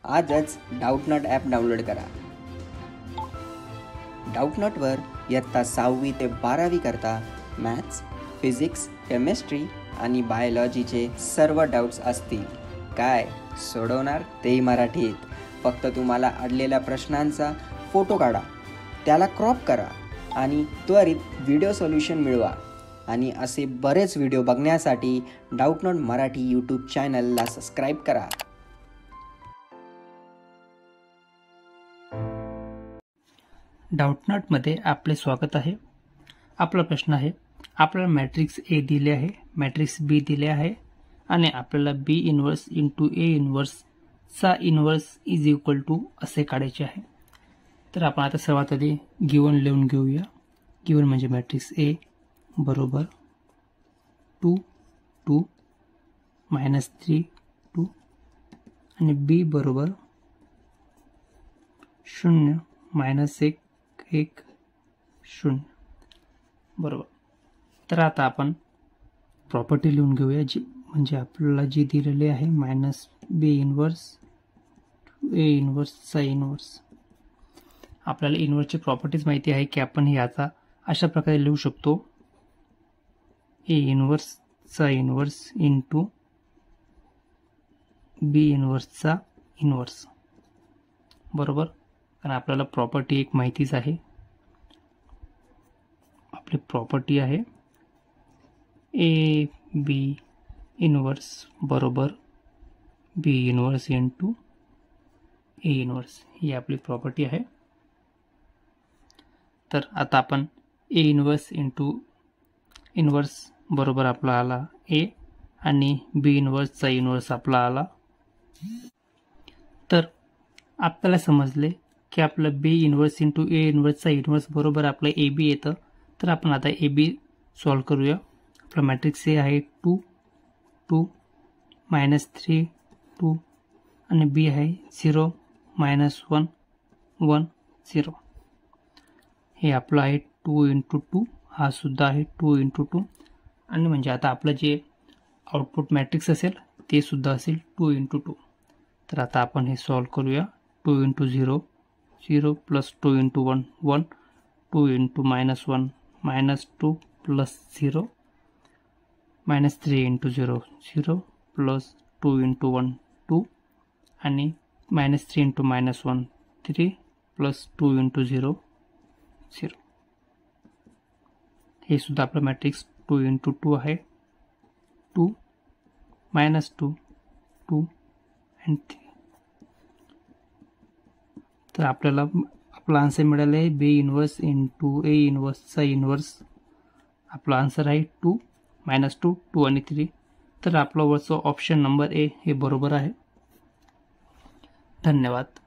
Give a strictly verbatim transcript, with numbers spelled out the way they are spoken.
आजच Doubtnut app download करा. डाऊटनटवर इयत्ता सहावी ते बारावी करता मॅथ्स, फिजिक्स, केमिस्ट्री आणि बायोलॉजीचे सर्व डाऊट्स असतील. काय सोडवणार तेही मराठीत. फक्त तुम्हाला अडलेल्या प्रश्नांचा फोटो काढा, त्याला क्रॉप करा आणि त्वरित व्हिडिओ सोल्युशन मिळवा. आणि असे बरेच व्हिडिओ बघण्यासाठी डाऊटनट मराठी यूट्यूब चॅनलला सबस्क्राईब करा. डाऊटनटमध्ये आपले स्वागत आहे. आपला प्रश्न आहे, आपल्याला मॅट्रिक्स ए दिले आहे, मॅट्रिक्स बी दिले आहे आणि आपल्याला बी इन्व्हर्स इंटू ए इन्व्हर्सचा इन्व्हर्स इज इक्वल टू असे काढायचे आहे. तर आपण आता सर्वात आधी गिवन लिहून घेऊया. गिवन म्हणजे मॅट्रिक्स ए बरोबर two two minus three two आणि बी बरोबर शून्य मायनस एक एक शून्य बरोबर. तर आता आपण प्रॉपर्टी लिहून घेऊया, जी म्हणजे आपल्याला जी दिलेली आहे मायनस बी इन्व्हर्स ए इन्व्हर्सचा इन्व्हर्स. आपल्याला इन्व्हर्सची प्रॉपर्टीज माहिती आहे की आपण हे आता अशा प्रकारे लिहू शकतो, ए इन्व्हर्सचा इन्व्हर्स इंटू बी इन्व्हर्सचा इन्व्हर्स बरोबर. कारण आपल्याला प्रॉपर्टी एक माहितीच आहे. आपली प्रॉपर्टी आहे ए बी इन्व्हर्स बरोबर B inverse into A inverse, ही आपली प्रॉपर्टी आहे. तर आता आपण ए इन्व्हर्स इंटू इन्व्हर्स बरोबर आपला आला ए आणि बी इन्व्हर्सचा इन्व्हर्स आपला आला. तर आपल्याला समजले की आपलं बी इन्व्हर्स इंटू ए इन्व्हर्सचा इन्व्हर्स बरोबर आपलं ए बी येतं. तर आपण आता ए बी सॉल्व करूया. आपला मॅट्रिक्स ए आहे two two minus three two आणि बी आहे zero minus one one zero. हे आपलं आहे टू इंटू टू, हा सुद्धा आहे टू इंटू टू आणि म्हणजे आता आपलं जे आउटपुट मॅट्रिक्स असेल ते सुद्धा असेल टू इंटू टू. तर आता आपण हे सॉल्व करूया. Two into zero zero plus two into one one, two into minus one minus two plus zero, minus three into zero zero plus two into one two आणि minus three into minus one three plus two into zero zero. हे सुद्धा आपलं matrix two into two आहे. Two minus two two and three. तर आपल्याला आपला answer मिळाला आहे बी इन्व्हर्स इंटू ए इन्व्हर्सचा इन्व्हर्स. आपला आन्सर आहे टू मायनस टू टू आणि थ्री. तर आपला वरचा ऑप्शन नंबर ए हे बरोबर आहे. धन्यवाद.